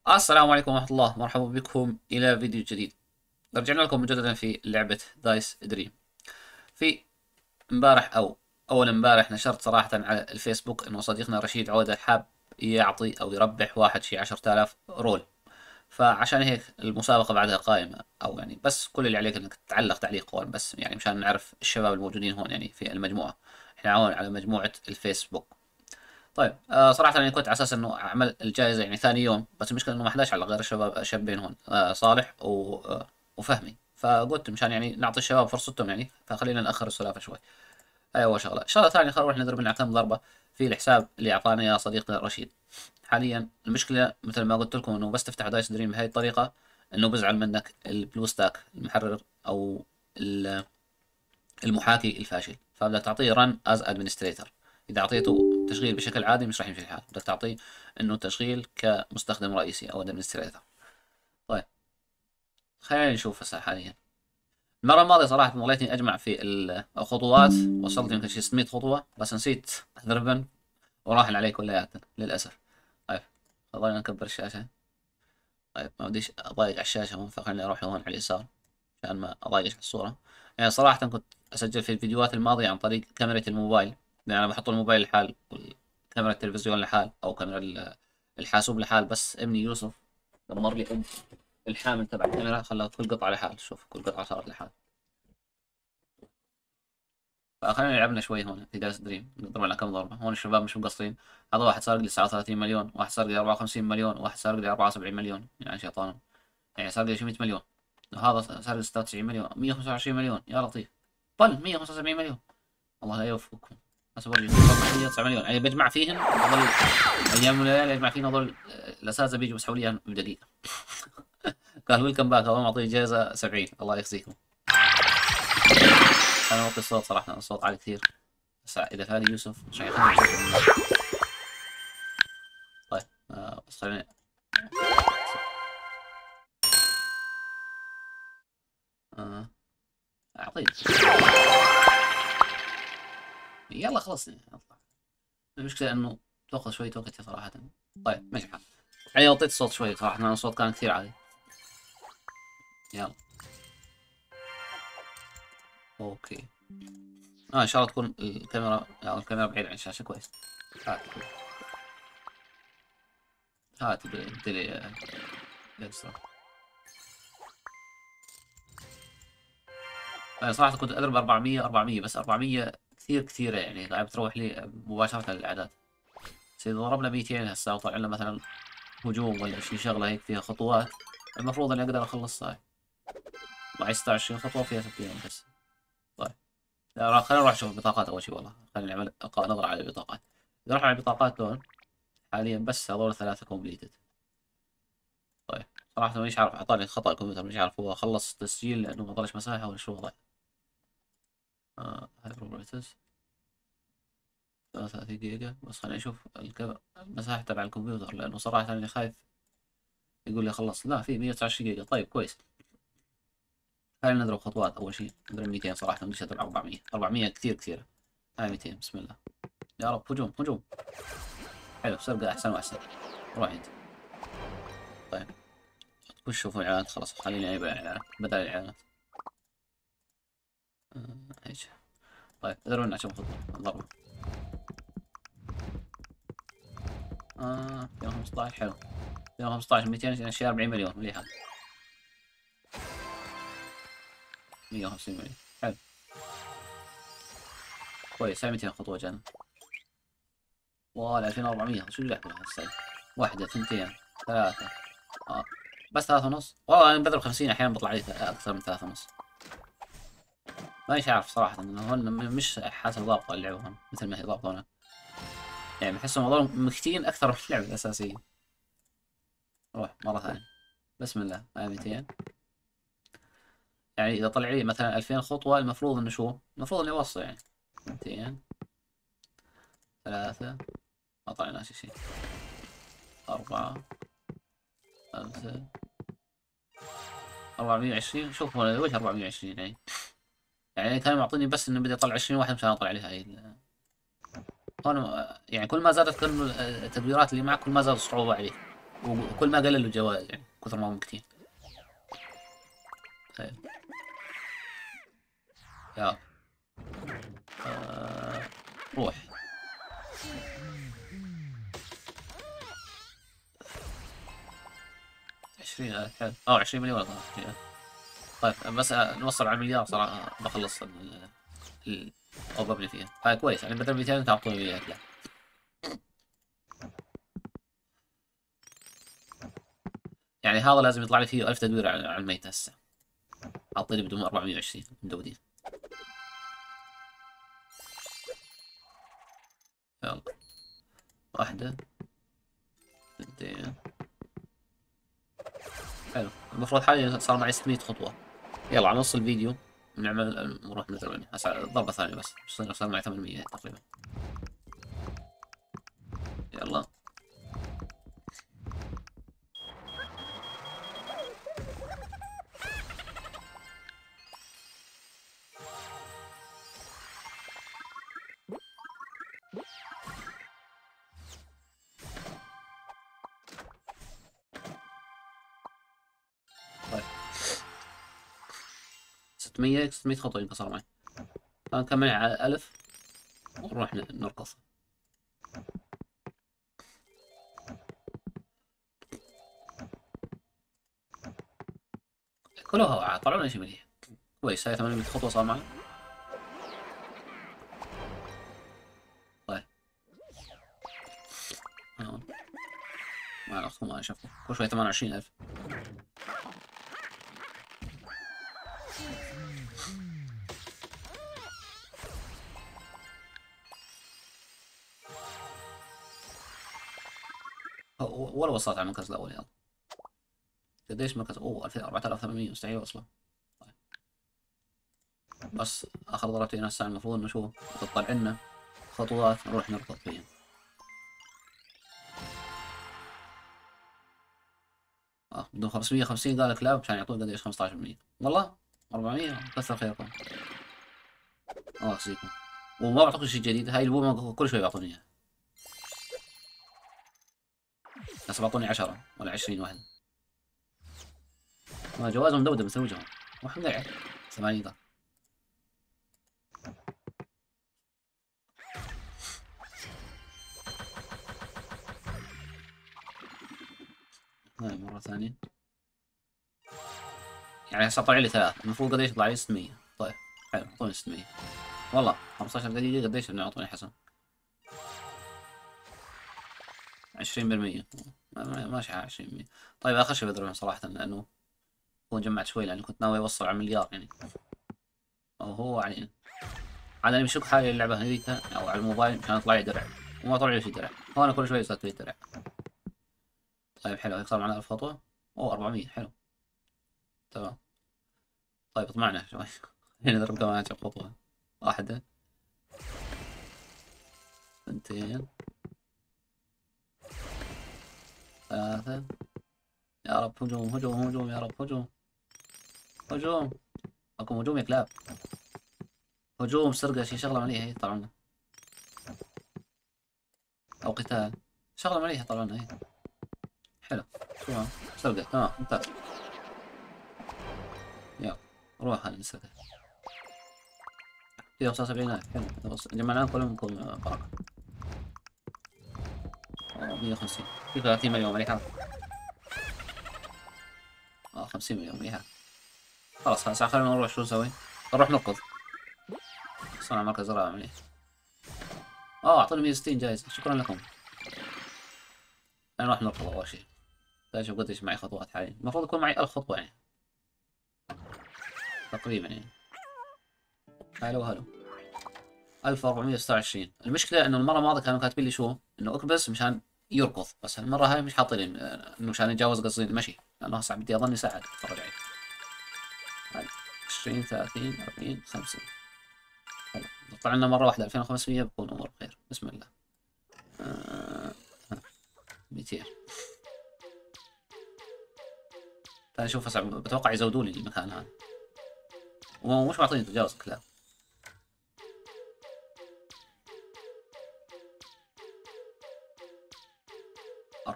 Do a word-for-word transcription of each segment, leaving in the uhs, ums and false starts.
السلام عليكم ورحمة الله، مرحبا بكم إلى فيديو جديد. رجعنا لكم مجددا في لعبة دايس دريم. في امبارح أو أول امبارح نشرت صراحة على الفيسبوك إنه صديقنا رشيد عودة حاب يعطي أو يربح واحد شي عشرة آلاف رول. فعشان هيك المسابقة بعدها قائمة، أو يعني بس كل اللي عليك إنك تعلق تعليق هون، بس يعني مشان نعرف الشباب الموجودين هون يعني في المجموعة. إحنا عون على مجموعة الفيسبوك. طيب آه صراحة أنا كنت على أساس إنه أعمل الجائزة يعني ثاني يوم، بس المشكلة إنه ما حداش على غير الشباب شابين هون، آه صالح و آه وفهمي. فقلت مشان يعني نعطي الشباب فرصتهم يعني، فخلينا نأخر السلافة شوي. هاي أول شغلة. الشغلة الثانية خلينا نروح نضرب لنا كم ضربة في الحساب اللي أعطانا إياه صديقنا رشيد. حاليا المشكلة مثل ما قلت لكم إنه بس تفتح دايس دريم بهاي الطريقة، إنه بزعل منك البلو ستاك المحرر أو ال- المحاكي الفاشل، فبدك تعطيه رن از ادمنستريتور. اذا اعطيته تشغيل بشكل عادي مش راح يمشي الحال، بدك تعطيه انه تشغيل كمستخدم رئيسي او ادمنستريتور. طيب خلينا نشوف هسه حاليا. المرة الماضية صراحة ضليتني اجمع في الخطوات، وصلت يمكن شي ستمية خطوة، بس نسيت اضربن وراحن علي كلياتن للاسف. طيب خلينا نكبر الشاشة. طيب ما بديش اضايق على الشاشة هون، فخليني اروح لهون على اليسار عشان ما اضايقش على الصورة. يعني صراحة كنت اسجل في الفيديوهات الماضية عن طريق كاميرا الموبايل، يعني انا بحط الموبايل لحال وكاميرا التلفزيون لحال او كاميرا ال- الحاسوب لحال، بس ابني يوسف دمر لي ام الحامل تبع الكاميرا، خلى كل قطعة لحال. شوف كل قطعة صارت لحال. فخلينا لعبنا شوي هون في دايس دريم، نضرب على كم ضربة. هون الشباب مش مقصرين، هذا واحد سارق لي تسعة وثلاثين مليون، واحد سارق لي أربعة وخمسين مليون، واحد سارق لي أربعة وسبعين مليون، يعني شيطان. يعني سارق لي شي مية مليون، وهذا سارق لي ستة وتسعين مليون، مية وخمسة وعشرين مليون، يا لطيف. طل مية وخمسة وسبعين مليون. الله لا يوفقكم. هسه برجع مية وتسعة مليون، يعني بجمع فيهن اضل ايام وليالي اجمع فيهن، اضل الاساتذه بيجوا بيسحبوا لي إياهم بدقيقه. قال ويلكم باك، الله معطيه جائزه سبعين، الله يخزيكم. انا اوطي الصوت صراحه، الصوت عالي كثير، بس اذا فادي يوسف مش حيخلي بشكل منيح. طيب آه بس خليني آه اعطيه. يلا خلصني اطلع. المشكله انه تاخذ شويه وقت صراحه. طيب ماشي الحال. يعني وطيت الصوت شوي صراحه، لأن الصوت كان كثير عالي. يلا اوكي. اه ان شاء الله تكون الكاميرا او الكاميرا بعيد عن الشاشة كويس. هات هات الدلي اليسرى. انا صراحة كنت اضرب أربعمية أربعمية، بس أربعمية كثير كثيرة، يعني قاعد بتروح لي مباشرة للإعداد. بس إذا ضربنا ميتين هسا وطلع لنا مثلا هجوم ولا شي شغلة هيك فيها خطوات، المفروض اني اقدر اخلصها. معي ستة وعشرين خطوة فيها ست ايام بس. طيب لا، خلينا نروح نشوف البطاقات اول شي. والله خلينا نعمل القاء نظرة على البطاقات. اذا رحنا على البطاقات لون، حاليا بس هذول ثلاثة كومبليتد. طيب صراحة مانيش عارف، أعطاني خطأ الكمبيوتر، مانيش عارف هو خلص تسجيل لأنه ما ضلش مساحة ولا شو وضع. آه هاي بروبرتيز ثلاثة وثلاثين جيجا، بس خليني أشوف الك- المساحة تبع الكمبيوتر، لأنه صراحة أنا خايف يقول لي خلص. لا، في مية وتسعة وعشرين جيجا. طيب كويس. خلينا نضرب خطوات. أول شيء نضرب ميتين، صراحة بديش أضرب أربعمية. أربعمية كثير كثير. هاي ميتين، بسم الله. يا رب هجوم هجوم. حلو، سرقة أحسن وأحسن. روح أنت. طيب وش شوفوا الإعلانات، خلاص خليني أجيب الإعلانات بدل الإعلانات. آه هيك. طيب اضرب لنا كم خطوة ضربة. آه مئتين وخمسة عشر حلو. مئتين وخمسة عشر مئتين يعني شي أربعين مليون مليح هذا. مية وخمسين مليون حلو كويس. هاي مئتين خطوة جانا. والله ألفين وأربعمية شو اللي يحكوا هسه. واحدة ثنتين ثلاثة. آه بس ثلاثة ونص. والله أنا بضرب خمسين أحيانا بيطلع لي أكثر من ثلاثة ونص. مانيش عارف صراحة، إنه هون م- مش حاسب ضابطة اللعبة هون مثل ما هي ضابطة هناك. يعني بحسهم هذول مكتين أكثر من اللعبة الأساسية. روح مرة ثانية. بسم الله. هاي مئتين. يعني إذا طلع لي مثلا ألفين خطوة، المفروض إنه شو؟ المفروض إني أوصل يعني مئتين ثلاثة. ما طلعناش شيء. أربعة خمسة. أربعمية وعشرين. شوف هون وجه أربعمية وعشرين يعني. يعني كان معطيني بس إنه بدي أطلع عشرين واحد مشان أطلع عليها هاي ال- هون. يعني كل ما زادت كل التدويرات اللي معك كل ما زاد الصعوبة عليك. وكل ما قللوا الجوائز يعني كثر ما هم كتير. طيب يلا آه... روح. عشرين ألف حلو، أو عشرين مليون ولا عشرين ألف. طيب بس نوصل على المليار صراحة بخلص ال ال أو ببني فيها. هاي كويس يعني بدل مئتين تعطوني مية. لا يعني هذا لازم يطلع لي فيه ألف تدوير على على الميت هسه. أعطيني بدون أربعمية وعشرين مدودين. يلا واحدة اثنتين. حلو المفروض حاليا صار معي ستمية خطوة. يلا على نص الفيديو نعمل نروح نضرب هسه ضربة ثانية بس صار صار معي ثمانمية تقريبا. يلا طيب ستمية ستمية خطوة يمكن صار معي. نكمل على ألف ونروح نركض. كلها طلعوا لنا شيء مليح. كويس هاي ثمانمية خطوة صار معي. طيب هون ما ناخذ ما شوف كل شوي ثمانية وعشرين ألف. ولا وصلت على المركز الأول. يلا قديش مركز؟ اوه أربعة آلاف وثمانمية مستحيل اوصله. طيب. بس اخر ضربتين هسه المفروض نشوف تطلع لنا خطوات نروح نركض فيها. اه بدون خمسمية وخمسين قال لك لا مشان يعطوك قديش خمسة عشر بالمية والله أربعمية كثر خيركم. الله يخزيكم. وما بعطوك شيء جديد. هاي البومة كل شوي بيعطوني اياها. هسه بعطوني عشرة ولا عشرين واحدة. ما جوازهم مدودة مثل وجههم. واحد قاعد ثمانية ضغط. هاي مرة ثانية. يعني هسه طلع لي ثلاث المفروض قديش يطلع لي ستمية. طيب حلو اعطوني ستمية. والله خمسة عشر دقيقة قديش بدهم يعطوني حسن؟ عشرين بالمية. ماشي على عشرين بالمية. طيب آخر شي بضربهم صراحة لأنه هو جمعت شوي لأنه كنت ناوي أوصل على مليار يعني. أو هو يعني على اللي بشوف حالي اللعبة هذيك أو على الموبايل مشان يطلع لي درع وما طلع لي في درع. هو أنا كل شوي صارت لي درع. طيب حلو هيك صار معنا ألف خطوة. أوه أربعمية حلو تمام. طيب اطمعنا شوي. هنا نضرب كمان عشر خطوة. واحدة اثنتين ثلاثة. يا رب هجوم هجوم هجوم يا رب هجوم هجوم. اكو هجوم يا كلاب. هجوم سرقة شي شغلة مليحة هي طلعنا. او قتال شغلة مليحة طلعنا هي. حلو تمام سرقة تمام ممتاز. يلا روح هذا نسرقة. في خمسة وسبعين ألف حلو خلاص جمعناهم كلهم كل بركة. مية وخمسين في ثلاثين مليون مليحة. اه خمسين مليون مليحة. خلاص هسه خلينا نروح شو نسوي؟ نروح نركض. صنع مركز زراعة مليح. اه اعطوني مية وستين جايزة شكرا لكم. نروح نركض اول شي. اشوف قديش معي خطوات حاليا المفروض يكون معي ألف خطوة يعني تقريبا يعني. هلو هلو ألف وأربعمية وستة وعشرين. المشكلة انه المرة الماضية كانوا كاتبين لي شو انه اكبس مشان يركض بس المرة هاي مش حاطين انه مشان يتجاوز قصدي المشي لانه هسه بدي اظني ساعة اتفرج عليه. هاي عشرين ثلاثين أربعين خمسين. حلو طلع لنا مرة واحدة ألفين وخمسمية بكون امور بخير بسم الله. آه... مئتين. تعال نشوف هسه بتوقع يزودوا لي المكان هذا ومش معطيني تجاوز كلام.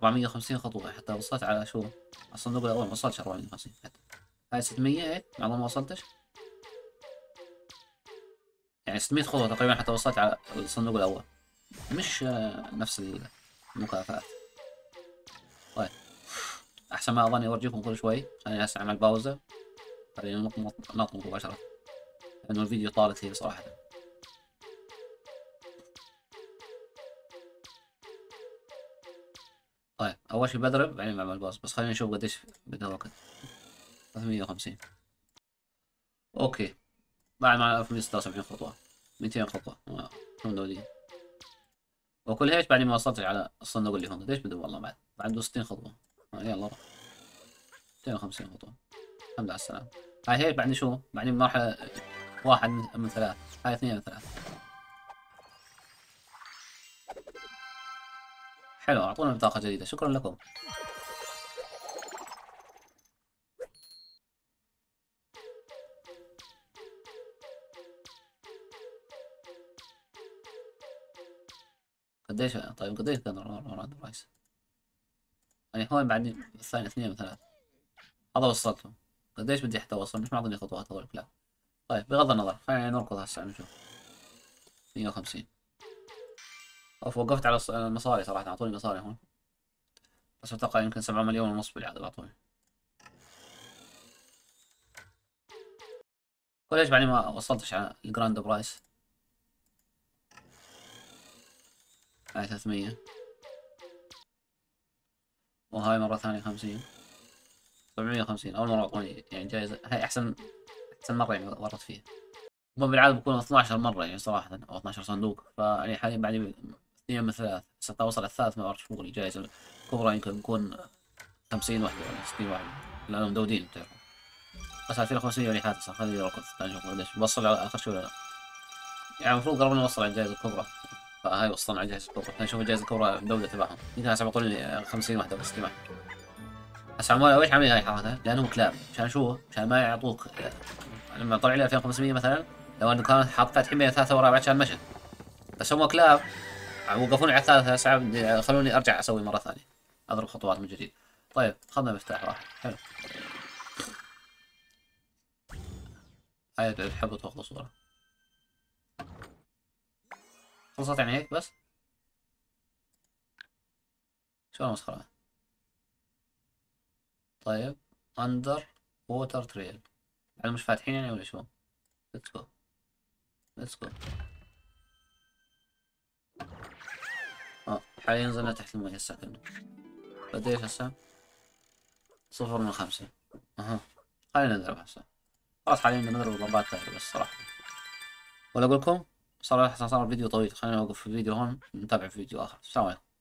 أربعمية وخمسين خطوة حتى وصلت على شو؟ الصندوق الأول ما وصلتش أربعمية وخمسين حتى. هاي ستمية هيك معظم ما وصلتش. يعني ستمية خطوة تقريبا حتى وصلت على الصندوق الأول. مش آه، نفس المكافآت. طيب أحسن ما أظني أورجيكم كل شوي. خليني هسه أعمل باوزة. خلينا نطمط نطمط مباشرة لأنه الفيديو طال كثير صراحة. طيب أول شي بضرب بعدين بعمل باوز، بس خلينا نشوف قديش بدها وقت. ثلاثمية وخمسين. أوكي بعد ما ألف ومية وستة وسبعين خطوة، ميتين خطوة شلون دولية. وكل هيك بعدين ما وصلتش على الصندوق اللي هون. قديش بده والله بعد؟ عنده ستين خطوة. آه يلا روح. ميتين وخمسين خطوة. الحمد لله على السلامة. هاي هيك بعدين شو؟ بعدين مرحلة واحد من ثلاث. هاي اثنين من ثلاث. حلو أعطونا بطاقة جديدة، شكرا لكم. قديش طيب قديش كان راند برايس؟ يعني هون بعدين الثاني اثنين من ثلاث. هذا وصلت له. قديش بدي حتى اوصل؟ مش معطيني خطوات هذول لا. طيب بغض النظر خلينا نركض هسه نشوف. مية وخمسين. اوف وقفت على المصاري صراحة، اعطوني مصاري هون. بس اتوقع يمكن سبعة مليون ونص بالعادة بعطوني. وليش بعدين ما وصلتش على الجراند برايس؟ هاي ثلاثمية. وهاي مرة ثانية خمسين. سبعمية وخمسين. أول مرة أعطوني يعني جايزة. هاي أحسن أحسن مرة يعني ورطت فيها. هم بالعادة بكونوا اثناشر مرة يعني صراحة أو اثناشر صندوق، فيعني حاليا بعد اثنين من ثلاث. هسه توصل الثالث ما بعرف شو بقول الجائزة الكبرى يمكن تكون خمسين وحدة ولا ستين وحدة لأنهم مدودين بتعرفوا. بس ألفين وخمسمية وريحات هسه خليني أركض نشوف قديش بوصل على آخر شو ولا لا. يعني المفروض قربنا نوصل على الجائزة الكبرى، فهاي وصلنا على الجائزة الكبرى. خلينا نشوف الجائزة الكبرى الدولة تبعهم. يمكن هسه بيعطوني خمسين وحدة ولا ستين وحدة. هسه عمال ليش عاملين هاي الحركة؟ لأنهم كلاب. مشان شو؟ مشان ما يعطوك لما طلع لي ألفين وخمسمية مثلا لو انه كانت حاط فاتحين بين ثلاثة ورابعة كان مشى. بس هم كلاب وقفوني على الثالثة ساعة بدي خلوني ارجع اسوي مرة ثانية اضرب خطوات من جديد. طيب اخذنا مفتاح واحد حلو. هاي تحبوا تاخذوا صورة. خلصت يعني هيك بس؟ شو المسخرة؟ طيب اندر ووتر تريل يعني مش فاتحين يعني ولا شو؟ ليتس جو ليتس جو. اه حاليا نزلنا تحت الماء هسه كنا. قديش هسه؟ صفر من خمسة. اها خلينا نضرب هسه. خلاص حاليا بدنا نضرب ضربات ثانية بس صراحة. ولا اقول لكم صراحة صار الفيديو طويل، خلينا نوقف الفيديو هون نتابع في فيديو اخر. السلام عليكم.